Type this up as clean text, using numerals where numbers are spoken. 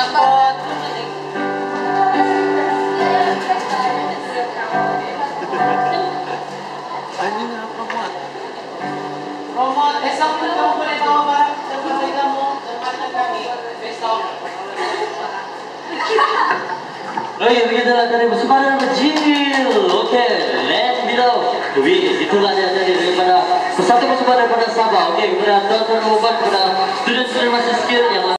Takot. Ano nga, promote? Promote. Isang mo ulit ako para sa pagkita mo. Sa kami. Best of. Oke, begitu lah dari Subhana Majil. Oke, let's below. Itulah dia tadi daripada sesatu persembahan daripada Sabah. Oke, kepada tuan-tuan dan puan, kepada student-student masih skill yang